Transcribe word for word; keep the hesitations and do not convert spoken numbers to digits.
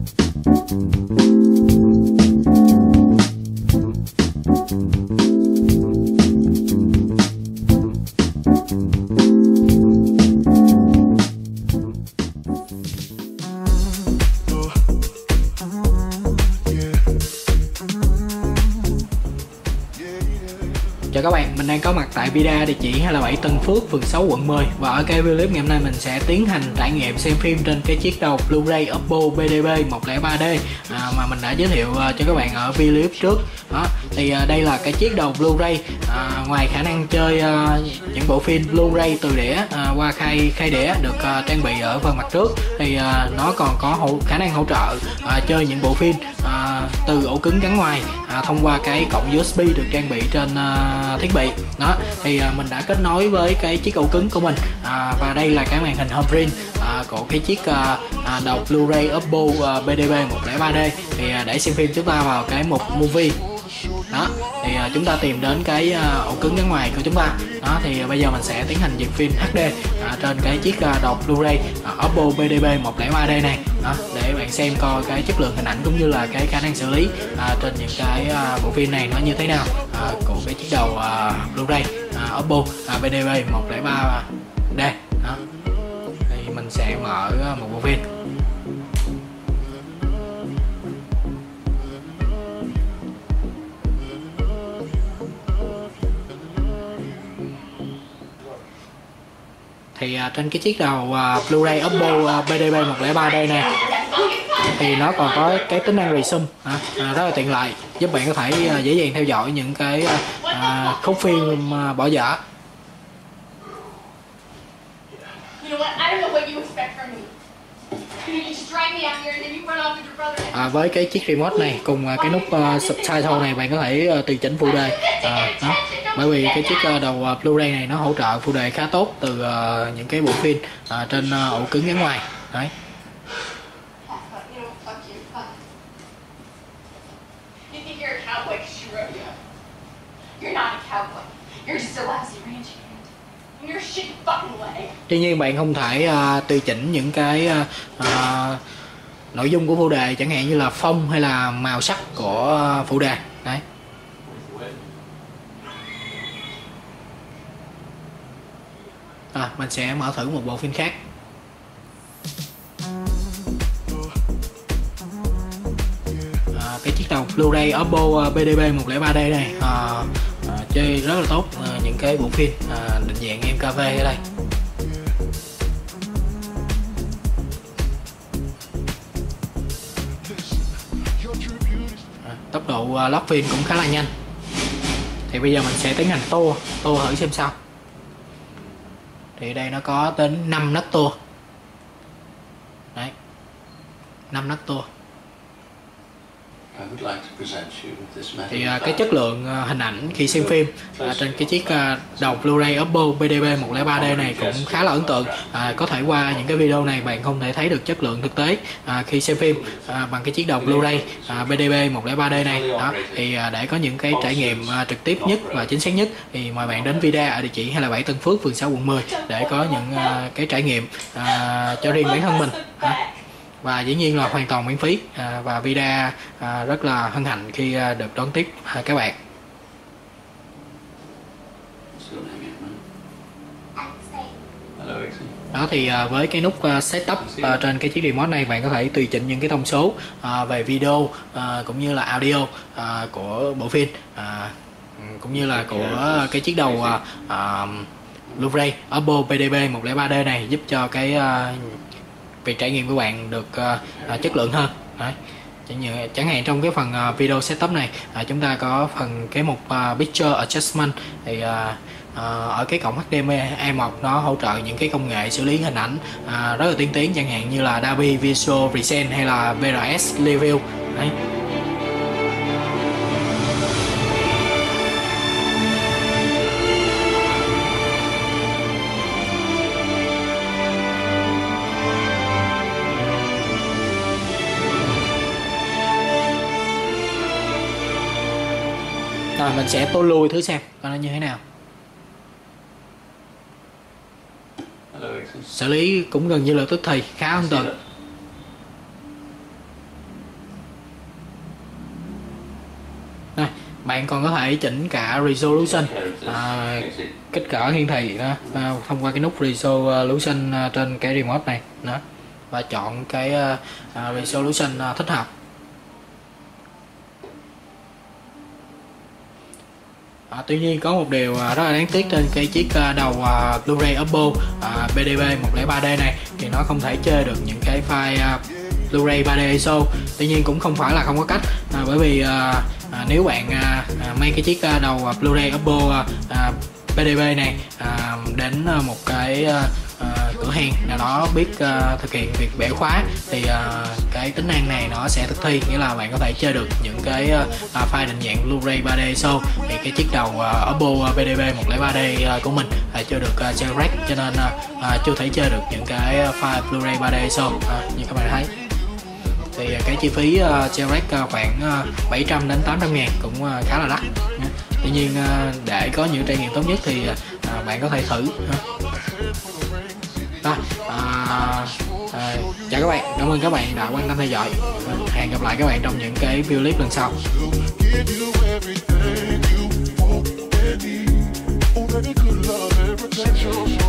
Chào các bạn, mình đang có mặt tại Vida, địa chỉ hai mươi bảy Tân Phước, phường sáu, quận mười. Và ở cái video clip ngày hôm nay mình sẽ tiến hành trải nghiệm xem phim trên cái chiếc đầu Blu-ray Oppo B D B một không ba D à, mà mình đã giới thiệu uh, cho các bạn ở video clip trước. Đó, thì uh, đây là cái chiếc đầu Blu-ray uh, ngoài khả năng chơi uh, những bộ phim Blu-ray từ đĩa uh, qua khay khay đĩa được uh, trang bị ở phần mặt trước, thì uh, nó còn có hỗ, khả năng hỗ trợ uh, chơi những bộ phim uh, từ ổ cứng gắn ngoài uh, thông qua cái cổng U S B được trang bị trên uh, thiết bị. Đó thì à, mình đã kết nối với cái chiếc ổ cứng của mình à, và đây là cái màn hình home screen à, của cái chiếc à, à, đầu Blu-ray Oppo à, B D B một không ba D. Thì à, để xem phim chúng ta vào cái mục movie. Đó thì à, chúng ta tìm đến cái à, ổ cứng gắn ngoài của chúng ta. Đó thì à, bây giờ mình sẽ tiến hành duyệt phim H D à, trên cái chiếc à, đầu Blu-ray à, Oppo B D B một không ba D này. Đó, để bạn xem coi cái chất lượng hình ảnh cũng như là cái khả năng xử lý à, trên những cái à, bộ phim này nó như thế nào à, của cái chiếc đầu à, Blu-ray à, Oppo à, B D B một không ba D. Đó thì mình sẽ mở một bộ phim. Thì uh, trên cái chiếc đầu uh, Blu-ray Oppo uh, B D B một không ba D này thì nó còn có cái tính năng resume à, à, rất là tiện lợi, giúp bạn có thể uh, dễ dàng theo dõi những cái uh, uh, khúc phim uh, bỏ dở. À, với cái chiếc remote này cùng uh, cái nút uh, subtitle này bạn có thể uh, tùy chỉnh phụ đề. À, đó. Bởi vì cái chiếc uh, đầu uh, Blu-ray này nó hỗ trợ phụ đề khá tốt từ uh, những cái bộ phim uh, trên uh, ổ cứng gắn ngoài. Đấy. Tuy nhiên bạn không thể uh, tùy chỉnh những cái uh, uh, nội dung của phụ đề, chẳng hạn như là phông hay là màu sắc của uh, phụ đề. Đấy. À, mình sẽ mở thử một bộ phim khác. À, cái chiếc đầu Blu-ray Oppo B D B một không ba D này à, à, chơi rất là tốt à, những cái bộ phim à, định dạng M K V ở đây. À, tốc độ uh, load phim cũng khá là nhanh. Thì bây giờ mình sẽ tiến hành tua tua thử xem sao. Thì đây nó có đến năm nấc tua. Đấy, năm nấc tua. Thì uh, cái chất lượng uh, hình ảnh khi xem phim uh, trên cái chiếc uh, đầu Blu-ray Oppo B D B một không ba D này cũng khá là ấn tượng. Uh, có thể qua những cái video này bạn không thể thấy được chất lượng thực tế uh, khi xem phim uh, bằng cái chiếc đầu Blu-ray uh, B D B một không ba D này. Đó thì uh, để có những cái trải nghiệm uh, trực tiếp nhất và chính xác nhất thì mời bạn đến Vida ở địa chỉ hai mươi bảy Tân Phước, phường sáu, quận mười để có những uh, cái trải nghiệm uh, cho riêng bản thân mình. Uh. Và dĩ nhiên là hoàn toàn miễn phí à, và Vida à, rất là hân hạnh khi à, được đón tiếp à, các bạn. Đó thì à, với cái nút à, setup à, trên cái chiếc remote này bạn có thể tùy chỉnh những cái thông số à, về video à, cũng như là audio à, của bộ phim à, cũng như là của cái chiếc đầu à, à, Blu-ray Oppo B D B một không ba D này, giúp cho cái à, việc trải nghiệm của bạn được uh, uh, chất lượng hơn. Đấy. Chẳng, như, chẳng hạn trong cái phần uh, video setup này uh, chúng ta có phần cái mục uh, Picture Adjustment thì uh, uh, ở cái cổng H D M I một nó hỗ trợ những cái công nghệ xử lý hình ảnh uh, rất là tiên tiến, chẳng hạn như là Dolby Visual Present hay là V R S Review. Đấy. Rồi mình sẽ tô lùi thử xem coi nó như thế nào. Xử lý cũng gần như là tức thì, khá ấn tượng. bạn còn có thể chỉnh cả resolution, à, kích cỡ hiển thị đó, à, thông qua cái nút resolution trên cái remote này đó, và chọn cái uh, resolution uh, thích hợp. À, tuy nhiên có một điều rất là đáng tiếc, trên cái chiếc đầu uh, Blu-ray Oppo uh, B D B một không ba D này thì nó không thể chơi được những cái file uh, Blu-ray ba D i ét o. Tuy nhiên cũng không phải là không có cách, à, bởi vì uh, uh, nếu bạn uh, mang cái chiếc uh, đầu uh, Blu-ray Oppo uh, uh, B D B này uh, đến uh, một cái uh, uh, cửa hàng nào đó biết uh, thực hiện việc bẻ khóa thì uh, cái tính năng này nó sẽ thực thi, nghĩa là bạn có thể chơi được những cái uh, file định dạng Blu-ray ba D i ét o. Thì cái chiếc đầu uh, Oppo B D B một không ba D uh, của mình uh, chưa được uh, jailbreak, cho nên uh, uh, chưa thể chơi được những cái file Blu-ray ba D i ét o uh, như các bạn thấy. Thì cái chi phí uh, jailbreak uh, khoảng uh, bảy trăm đến tám trăm ngàn, cũng uh, khá là đắt. Tuy nhiên uh, để có những trải nghiệm tốt nhất thì uh, bạn có thể thử. Đó, à, à, chào các bạn, cảm ơn các bạn đã quan tâm theo dõi. Hẹn gặp lại các bạn trong những cái video clip lần sau.